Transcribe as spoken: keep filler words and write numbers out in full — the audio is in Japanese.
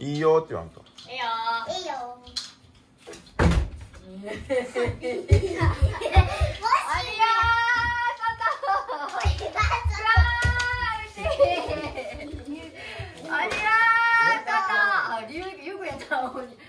いいよって言わんと。 いいよいいよ。もしありゃー、ありゃー、よくやった。